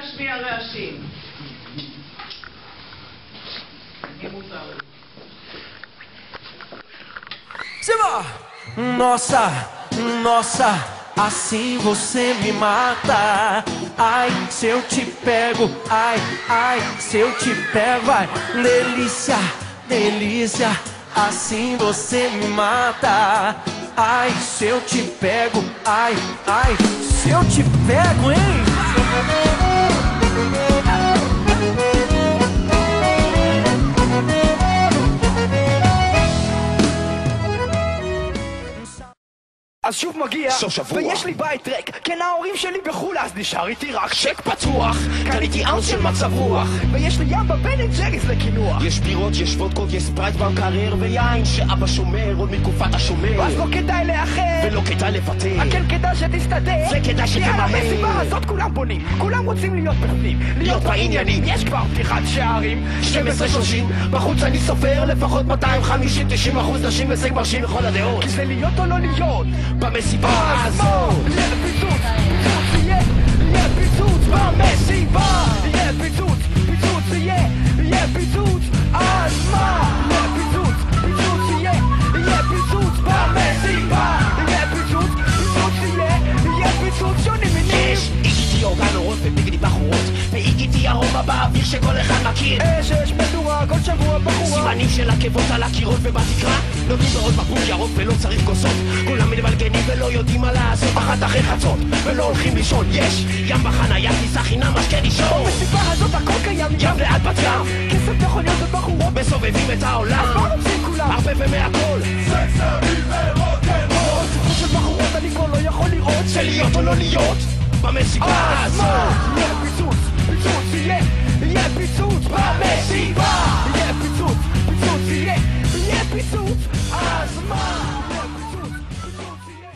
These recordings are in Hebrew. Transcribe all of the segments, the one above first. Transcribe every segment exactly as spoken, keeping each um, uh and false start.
להשמיע רעשים. Nossa, nossa, assim você me mata. Ai, se eu te pego, ai, ai, se eu te pego, ai, delícia, delícia, assim você me mata. Ai, se eu te pego, ai, ai, se eu te pego, hein? אז שוב מגיע, ויש לי בית ריק, כן ההורים שלי בחול, אז נשאר איתי רק צ'ק פתוח. קניתי ארץ של מצב רוח, ויש לי ים בבן אנד ג'ריס לקינוח. יש בירות, יש וודקות, יש ספרייט במקרר, ויין שאבא שומר עוד מתקופת השומר. אז לא כדאי לאחר, ולא כדאי לוותר, כן כדאי שתסתדר, וכדאי שתממן. יאללה, מסיבה הזאת כולם בונים, כולם רוצים להיות בפנים, להיות בעניינים. יש כבר פתיחת שערים, שתים עשרה שלושים, בחוץ אני סופר לפחות מאתיים וחמישים תשעים אחוז נשים הישג מרשים לכל הדעות. כי זה להיות או לא להיות במסיבה הזו. יהיה פיצוץ, פיצוץ יהיה, יהיה פיצוץ במסיבה. יהיה פיצוץ, פיצוץ יהיה, יהיה פיצוץ. אז מה? יהיה פיצוץ, פיצוץ יהיה, יהיה פיצוץ במסיבה. יהיה פיצוץ, פיצוץ יהיה, יהיה פיצוץ שונים מינים. יש איגיתי אורגנורות וביגדי בחורות, ואיגיתי ארומה באוויר שכל אחד מכיר. אש אש מדורה כל שבוע בחורה, סימנים של עקבות על הקירות ובתקרה, נותנים בעוד בקבוק ירוק ולא צריך כוסות. כולם מתבלגנים ולא יודעים מה לעשות, אחת אחרי חצות ולא הולכים לישון. יש ים בחניה, כניסה חינם, משקה לישון. במסיבה הזאת הכל קיים, ים ליד בת ים, כסף מכוניות ובחורות, מסובבים את העולם, אז מה רוצים כולם? הרבה ומהכל, סקסרים ורוקנרול. סיפור של בחורות אני כבר לא יכול לראות, של להיות או לא להיות במסיבה הזו. יהיה פיצוץ, פיצוץ יהיה, יהיה פיצוץ במסיבה. יהיה פיצוץ, פיצוץ יהיה, יהיה פיצוץ. אז מה? יהיה פיצוץ, פיצוץ יהיה.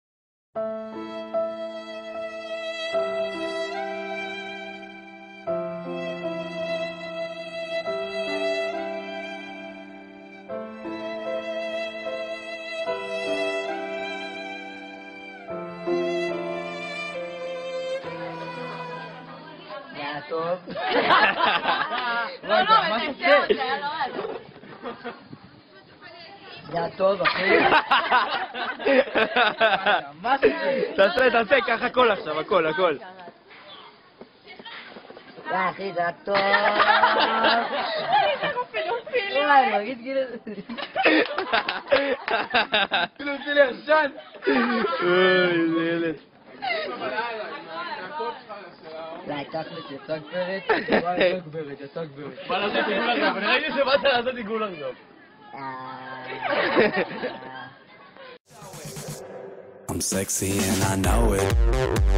טוב. לא, לא, זה היה לא היה. זה היה טוב, אחי. מה זה? תעשה, תעשה, ככה הכל עכשיו, הכל, הכל. יא, אחי, זה היה טוב. וואי, מרגיש כאילו... כאילו עושה לי ישן. אוי, איזה ילד. די, תכלס, יצא גברת, וואי, יצא גברת, יצא גברת. בא לעשות עיגול עכשיו, אני ראיתי שבאת לעשות עיגול עכשיו. I'm sexy and I know it.